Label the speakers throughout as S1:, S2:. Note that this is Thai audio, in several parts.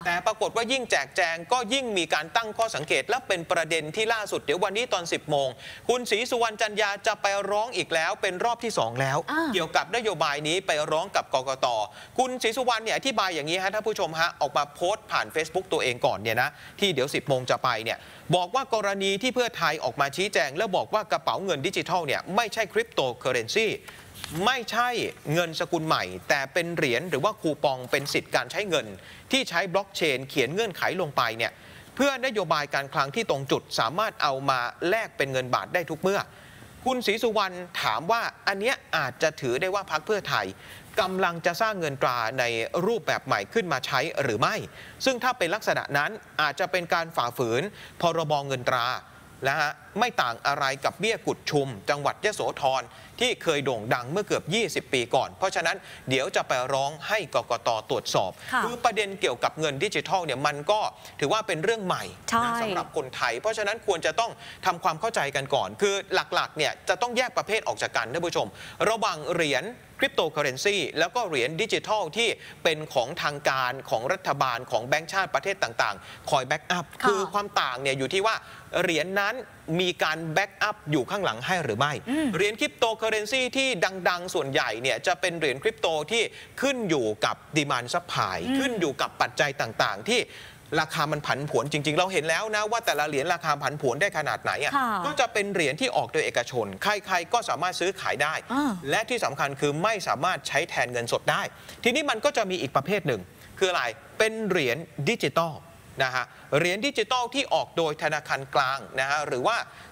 S1: แต่ปรากฏว่ายิ่งแจกแจงก็ยิ่งมีการตั้งข้อสังเกตและเป็นประเด็นที่ล่าสุดเดี๋ยววันนี้ตอน 10 โมงคุณศรีสุวรรณจันยาจะไปร้องอีกแล้วเป็นรอบที่ 2 แล้วเกี่ยวกับนโยบายนี้ไปร้องกับกกต.คุณศรีสุวรรณเนี่ยอธิบายอย่างนี้ฮะท่านผู้ชมฮะออกมาโพสต์ผ่าน Facebook ตัวเองก่อนเนี่ยนะที่เดี๋ยว 10 โมงจะไปเนี่ยบอกว่ากรณีที่เพื่อไทยออกมาชี้แจงแล้วบอกว่ากระเป๋าเงินดิจิทัลเนี่ยไม่ใช่คริปโตเคอเรนซีไม่ใช่เงินสกุลใหม่แต่เป็นเหรียญหรือว่าคูปองเป็นสิทธิ์การใช้เงินที่ใช้บล็อกเชนเขียนเงื่อนไขลงไปเนี่ยเพื่อนโยบายการคลังที่ตรงจุดสามารถเอามาแลกเป็นเงินบาทได้ทุกเมื่อคุณศรีสุวรรณถามว่าอันเนี้ยอาจจะถือได้ว่าพรรคเพื่อไทยกำลังจะสร้างเงินตราในรูปแบบใหม่ขึ้นมาใช้หรือไม่ซึ่งถ้าเป็นลักษณะนั้นอาจจะเป็นการฝ่าฝืนพรบเงินตรานะฮะไม่ต่างอะไรกับเบี้ยกุดชุมจังหวัดยโสธรที่เคยโด่งดังเมื่อเกือบ20 ปีก่อนเพราะฉะนั้นเดี๋ยวจะไปร้องให้กกต.ตรวจสอบคือประเด็นเกี่ยวกับเงินดิจิทัลเนี่ยมันก็ถือว่าเป็นเรื่องใหม่สำหรับคนไทยเพราะฉะนั้นควรจะต้องทำความเข้าใจกันก่อนคือหลักๆเนี่ยจะต้องแยกประเภทออกจากกันท่านผู้ชมระหว่างเหรียญคริปโตเคอเรนซีแล้วก็เหรียญดิจิทัลที่เป็นของทางการของรัฐบาลของแบงก์ชาติประเทศต่างๆคอยแบ็กอัพคือความต่างเนี่ยอยู่ที่ว่าเหรียญนั้นมีการแบ็กอัพอยู่ข้างหลังให้หรือไม่เหรียญคริปโตเคอเรนซีที่ดังๆส่วนใหญ่เนี่ยจะเป็นเหรียญคริปโตที่ขึ้นอยู่กับดีมานด์ซัพพลายขึ้นอยู่กับปัจจัยต่างๆที่ราคามันผันผวนจริงๆเราเห็นแล้วนะว่าแต่ละเหรียญราคาผันผวนได้ขนาดไหนก็จะเป็นเหรียญที่ออกโดยเอกชนใครๆก็สามารถซื้อขายได้และที่สำคัญคือไม่สามารถใช้แทนเงินสดได้ทีนี้มันก็จะมีอีกประเภทหนึ่งคืออะไรเป็นเหรียญดิจิตอลนะฮะเหรียญดิจิตอลที่ออกโดยธนาคารกลางนะฮะหรือว่า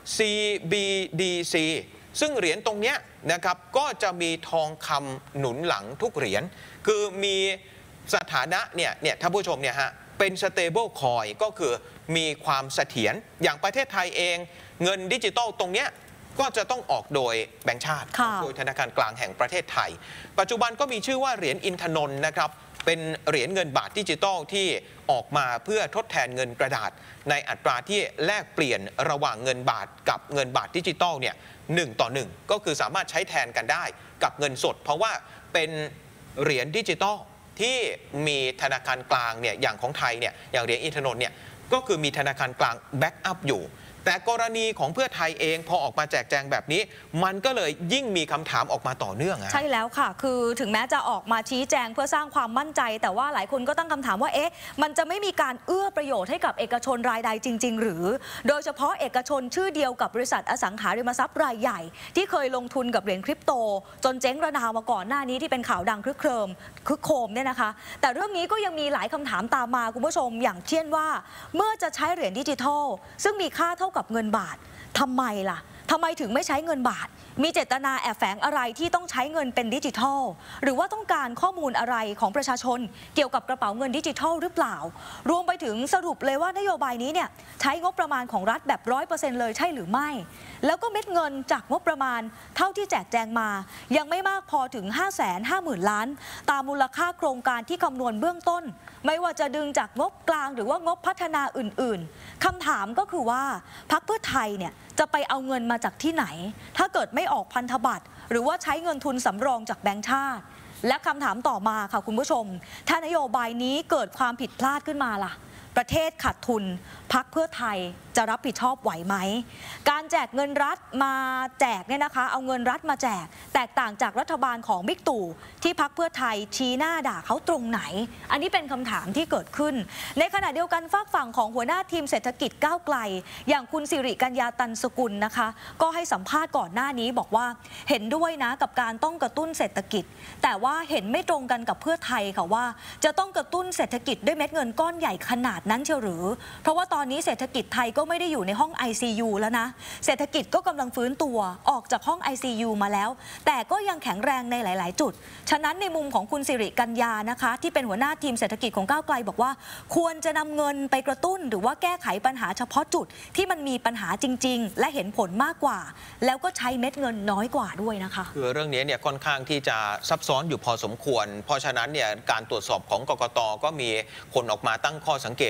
S1: CBDC ซึ่งเหรียญตรงนี้นะครับก็จะมีทองคำหนุนหลังทุกเหรียญคือมีสถานะเนี่ยท่านผู้ชมเนี่ยฮะเป็น stable coin ก็คือมีความเสถียรอย่างประเทศไทยเองเงินดิจิตอลตรงเนี้ยก็จะต้องออกโดยแบงก์ชาติโดยธนาคารกลางแห่งประเทศไทยปัจจุบันก็มีชื่อว่าเหรียญอินทนนท์นะครับเป็นเหรียญเงินบาทดิจิตอลที่ออกมาเพื่อทดแทนเงินกระดาษในอัตราที่แลกเปลี่ยนระหว่างเงินบาทกับเงินบาทดิจิตอลเนี่ย1:1ก็คือสามารถใช้แทนกันได้กับเงินสดเพราะว่าเป็นเหรียญดิจิตอลที่มีธนาคารกลางเนี่ยอย่างของไทยเนี่ยอย่างเหรียญอินทนนท์เนี่ยก็คือมีธนาคารกลางแบ็กอัพอยู่แต่กรณีของเพื่อไทยเองพอออกมาแจกแจงแบบนี้มันก็เลยยิ่งมีคำถามออกมาต่อเนื่องใช่
S2: แล้วค่ะคือถึงแม้จะออกมาชี้แจงเพื่อสร้างความมั่นใจแต่ว่าหลายคนก็ตั้งคำถามว่าเอ๊ะมันจะไม่มีการเอื้อประโยชน์ให้กับเอกชนรายใดจริงๆหรือโดยเฉพาะเอกชนชื่อเดียวกับบริษัทอสังหาริมทรัพย์รายใหญ่ที่เคยลงทุนกับเหรียญคริปโตจนเจ๊งระนาวมาก่อนหน้านี้ที่เป็นข่าวดังคึกโครมเนี่ยนะคะแต่เรื่องนี้ก็ยังมีหลายคำถามตามมาคุณผู้ชมอย่างเช่นว่าเมื่อจะใช้เหรียญดิจิทัลซึ่งมีค่าเท่ากับเงินบาททำไมล่ะทำไมถึงไม่ใช้เงินบาทมีเจตนาแอบแฝงอะไรที่ต้องใช้เงินเป็นดิจิทัลหรือว่าต้องการข้อมูลอะไรของประชาชนเกี่ยวกับกระเป๋าเงินดิจิทัลหรือเปล่ารวมไปถึงสรุปเลยว่านโยบายนี้เนี่ยใช้งบประมาณของรัฐแบบ 100% เลยใช่หรือไม่แล้วก็เม็ดเงินจากงบประมาณเท่าที่แจกแจงมายังไม่มากพอถึง 550,000 ล้านตามมูลค่าโครงการที่คำนวณเบื้องต้นไม่ว่าจะดึงจากงบกลางหรือว่างบพัฒนาอื่นๆคำถามก็คือว่าพรรคเพื่อไทยเนี่ยจะไปเอาเงินมาจากที่ไหนถ้าเกิดไม่ออกพันธบัตรหรือว่าใช้เงินทุนสำรองจากแบงก์ชาติและคำถามต่อมาค่ะคุณผู้ชมถ้านโยบายนี้เกิดความผิดพลาดขึ้นมาล่ะประเทศขาดทุนพรรคเพื่อไทยจะรับผิดชอบไหวไหมการแจกเงินรัฐมาแจกเนี่ยนะคะเอาเงินรัฐมาแจกแตกต่างจากรัฐบาลของบิ๊กตู่ที่พรรคเพื่อไทยชี้หน้าด่าเขาตรงไหนอันนี้เป็นคำถามที่เกิดขึ้นในขณะเดียวกันฝากฝั่งของหัวหน้าทีมเศรษฐกิจก้าวไกลอย่างคุณสิริกัญญาตันสกุลนะคะก็ให้สัมภาษณ์ก่อนหน้านี้บอกว่าเห็นด้วยนะกับการต้องกระตุ้นเศรษฐกิจแต่ว่าเห็นไม่ตรงกันกับเพื่อไทยค่ะว่าจะต้องกระตุ้นเศรษฐกิจด้วยเม็ดเงินก้อนใหญ่ขนาดนั้นเชียวหรือเพราะว่าตอนนี้เศรษฐกิจไทยก็ไม่ได้อยู่ในห้อง ICU แล้วนะเศรษฐกิจก็กำลังฟื้นตัวออกจากห้อง ICU มาแล้วแต่ก็ยังแข็งแรงในหลายๆจุดฉะนั้นในมุมของคุณสิริกัญญานะคะที่เป็นหัวหน้าทีมเศรษฐกิจของก้าวไกลบอกว่าควรจะนำเงินไปกระตุ้นหรือว่าแก้ไขปัญหาเฉพาะจุดที่มันมีปัญหาจริงๆและเห็นผลมากกว่าแล้วก็ใช้เม็ดเงินน้อยกว่าด้วยนะคะ
S1: คือเรื่องนี้เนี่ยค่อนข้างที่จะซับซ้อนอยู่พอสมควรเพราะฉะนั้นเนี่ยการตรวจสอบของกกต.ก็มีคนออกมาตั้งข้อสังเกต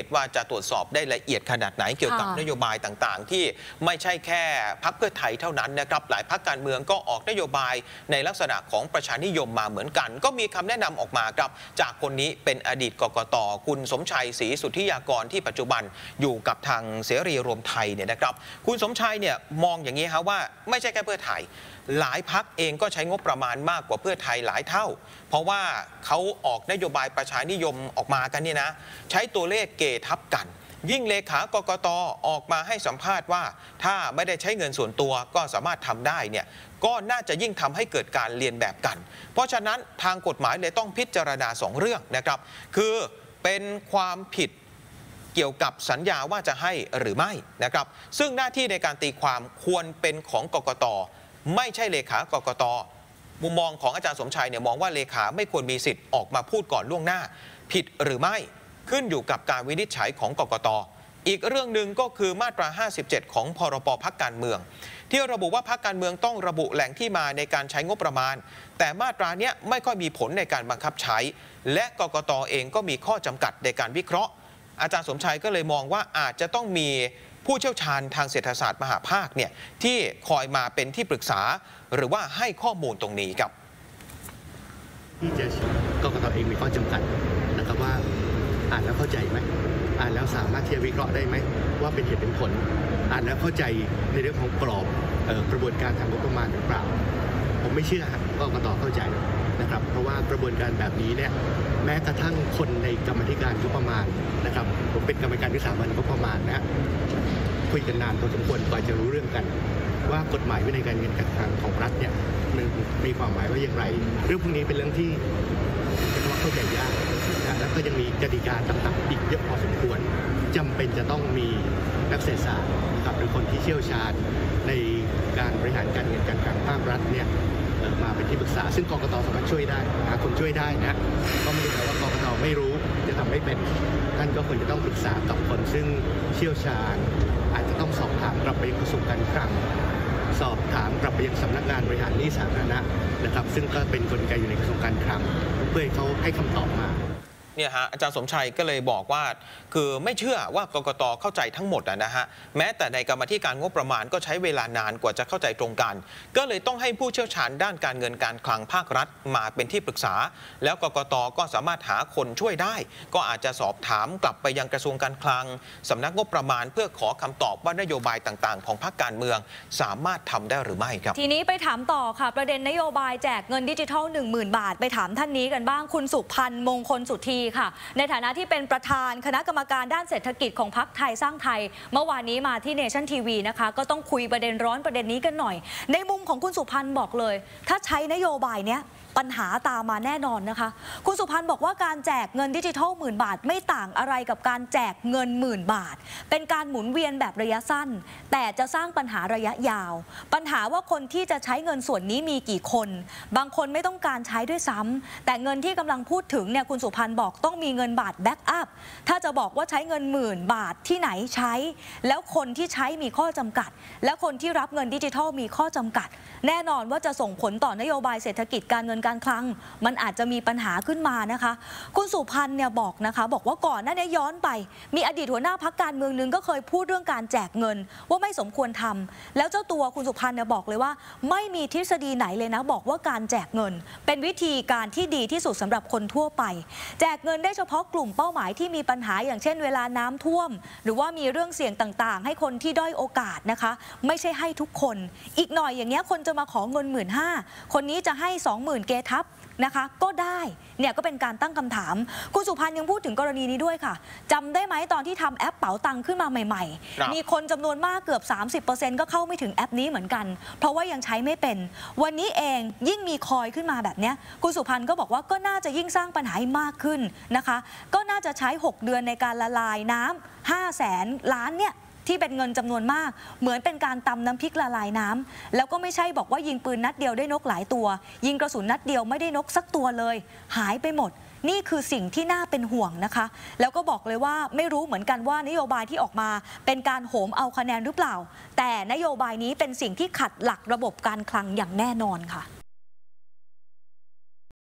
S1: ตว่าจะตรวจสอบได้ละเอียดขนาดไหนเกี่ยวกับนโยบายต่างๆที่ไม่ใช่แค่พรรคเพื่อไทยเท่านั้นนะครับหลายพรรคการเมืองก็ออกนโยบายในลักษณะของประชานิยมมาเหมือนกันก็มีคำแนะนำออกมาครับจากคนนี้เป็นอดีตกกต.คุณสมชัยศรีสุทธิยากรที่ปัจจุบันอยู่กับทางเสรีรวมไทยเนี่ยนะครับคุณสมชัยเนี่ยมองอย่างนี้ครับว่าไม่ใช่แค่เพื่อไทยหลายพรรคเองก็ใช้งบประมาณมากกว่าเพื่อไทยหลายเท่าเพราะว่าเขาออกนโยบายประชานิยมออกมากันเนี่ยนะใช้ตัวเลขเกทับกันยิ่งเลขากกต.ออกมาให้สัมภาษณ์ว่าถ้าไม่ได้ใช้เงินส่วนตัวก็สามารถทำได้เนี่ยก็น่าจะยิ่งทำให้เกิดการเรียนแบบกันเพราะฉะนั้นทางกฎหมายเลยต้องพิจารณา2เรื่องนะครับคือเป็นความผิดเกี่ยวกับสัญญาว่าจะให้หรือไม่นะครับซึ่งหน้าที่ในการตีความควรเป็นของกกต.ไม่ใช่เลขากกต.มุมมองของอาจารย์สมชัยเนี่ยมองว่าเลขาไม่ควรมีสิทธิ์ออกมาพูดก่อนล่วงหน้าผิดหรือไม่ขึ้นอยู่กับการวินิจฉัยของกกต.อีกเรื่องหนึ่งก็คือมาตรา 57 ของพรบพรรคการเมืองที่ระบุว่าพรรคการเมืองต้องระบุแหล่งที่มาในการใช้งบประมาณแต่มาตราเนี้ยไม่ค่อยมีผลในการบังคับใช้และกกต.เองก็มีข้อจำกัดในการวิเคราะห์อาจารย์สมชัยก็เลยมองว่าอาจจะต้องมีผู้เชี่ยวชาญทางเศรษฐศาสตร์มหาภาคเนี่ยที่คอยมาเป็นที่ปรึกษาหรือว่าให้ข้อมูลตรงนี้ครับ
S3: ที่จะกกต.เองมีข้อจำกัดนะครับว่าอ่านแล้วเข้าใจไหมอ่านแล้วสามารถที่จะวิเคราะห์ได้ไหมว่าเป็นเหตุเป็นผลอ่านแล้วเข้าใจในเรื่องของกรอบกระบวนการทางงบประมาณหรือเปล่าผมไม่เชื่อครับกกต.เข้าใจนะครับเพราะว่ากระบวนการแบบนี้เนี่ยแม้กระทั่งคนในกรรมธิการงบประมาณนะครับผมเป็นกรรมการวิสามัญงบประมาณนะคุยกันนานพอสมควรกว่าจะรู้เรื่องกันว่ากฎหมายวินัยการเงินการคลังของรัฐเนี่ยมันมีความหมายว่าอย่างไรเรื่องพวกนี้เป็นเรื่องที่เข้าใจยากแล้วก็ยังมีกติกาต่างๆอีกเยอะพอสมควรจำเป็นจะต้องมีนักเศรษฐศาสตร์นะครับหรือคนที่เชี่ยวชาญในการบริหารการเงินการคลังภาครัฐเนี่ยมาเป็นที่ปรึกษาซึ่งกกต.สามารถช่วยได้หาคนช่วยได้นะก็ไม่ได้แปลว่ากกต.ไม่รู้จะทำไม่เป็นท่านก็ควรจะต้องปรึกษากับคนซึ่งเชี่ยวชาญอาจจะต้องสอบถามกลับไปยังกระทรวงการคลังสอบถามกลับไปยังสำนักงานบริหารหนี้สาธารณะนะครับซึ่งก็เป็นกลไกอยู่ในกระทรวงการคลังเพื่อให้เขาให้คำตอบมา
S1: เนี่ยฮะอาจารย์สมชัยก็เลยบอกว่าคือไม่เชื่อว่ากกต.เข้าใจทั้งหมดนะฮะแม้แต่ในกรรมาธิการงบประมาณก็ใช้เวลานานกว่าจะเข้าใจตรงกันก็เลยต้องให้ผู้เชี่ยวชาญด้านการเงินการคลังภาครัฐมาเป็นที่ปรึกษาแล้วกกต.ก็สามารถหาคนช่วยได้ก็อาจจะสอบถามกลับไปยังกระทรวงการคลังสำนักงบประมาณเพื่อขอคำตอบว่านโยบายต่างๆของพรรคการเมืองสามารถทำได้หรือไม่ครับ
S2: ทีนี้ไปถามต่อค่ะประเด็นนโยบายแจกเงินดิจิทัล 10,000 บาทไปถามท่านนี้กันบ้างคุณสุพันธ์มงคลสุธีค่ะในฐานะที่เป็นประธานคณะกรรมการด้านเศรษฐกิจของพรรคไทยสร้างไทยเมื่อวานนี้มาที่เนชั่นทีวีนะคะก็ต้องคุยประเด็นร้อนประเด็นนี้กันหน่อยในมุมของคุณสุพันธ์บอกเลยถ้าใช้นโยบายเนี้ยปัญหาตามมาแน่นอนนะคะคุณสุพันธ์บอกว่าการแจกเงินดิจิทัล10,000 บาทไม่ต่างอะไรกับการแจกเงิน10,000 บาทเป็นการหมุนเวียนแบบระยะสั้นแต่จะสร้างปัญหาระยะยาวปัญหาว่าคนที่จะใช้เงินส่วนนี้มีกี่คนบางคนไม่ต้องการใช้ด้วยซ้ำแต่เงินที่กำลังพูดถึงเนี่ยคุณสุพันธ์บอกต้องมีเงินบาทแบ็กอัพถ้าจะบอกว่าใช้เงิน10,000 บาทที่ไหนใช้แล้วคนที่ใช้มีข้อจำกัดและคนที่รับเงินดิจิทัลมีข้อจำกัดแน่นอนว่าจะส่งผลต่อนโยบายเศรษฐกิจการเงินการคลังมันอาจจะมีปัญหาขึ้นมานะคะคุณสุพันธ์เนี่ยบอกนะคะบอกว่าก่อนหน้านี้ย้อนไปมีอดีตหัวหน้าพรรคการเมืองนึงก็เคยพูดเรื่องการแจกเงินว่าไม่สมควรทำแล้วเจ้าตัวคุณสุพันธ์เนี่ยบอกเลยว่าไม่มีทฤษฎีไหนเลยนะบอกว่าการแจกเงินเป็นวิธีการที่ดีที่สุดสำหรับคนทั่วไปแจกเงินได้เฉพาะกลุ่มเป้าหมายที่มีปัญหาอย่างเช่นเวลาน้ำท่วมหรือว่ามีเรื่องเสี่ยงต่างๆให้คนที่ด้อยโอกาสนะคะไม่ใช่ให้ทุกคนอีกหน่อยอย่างเงี้ยคนจะมาขอเงิน15,000คนนี้จะให้ 20,000 เกทับนะคะก็ได้เนี่ยก็เป็นการตั้งคำถามคุณสุพันธ์ยังพูดถึงกรณีนี้ด้วยค่ะจำได้ไหมตอนที่ทำแอปเป๋าตังขึ้นมาใหม่ๆมีคนจำนวนมากเกือบ 30% ก็เข้าไม่ถึงแอปนี้เหมือนกันเพราะว่ายังใช้ไม่เป็นวันนี้เองยิ่งมีคอยขึ้นมาแบบนี้คุณสุพันธ์ก็บอกว่าก็น่าจะยิ่งสร้างปัญหาให้มากขึ้นนะคะก็น่าจะใช้6 เดือนในการละลายน้ำ500,000 ล้านเนี่ยที่เป็นเงินจำนวนมากเหมือนเป็นการตำน้ำพริกละลายน้ำแล้วก็ไม่ใช่บอกว่ายิงปืนนัดเดียวได้นกหลายตัวยิงกระสุนนัดเดียวไม่ได้นกสักตัวเลยหายไปหมดนี่คือสิ่งที่น่าเป็นห่วงนะคะแล้วก็บอกเลยว่าไม่รู้เหมือนกันว่านโยบายที่ออกมาเป็นการโหมเอาคะแนนหรือเปล่าแต่นโยบายนี้เป็นสิ่งที่ขัดหลักระบบการคลังอย่างแน่นอนค่ะ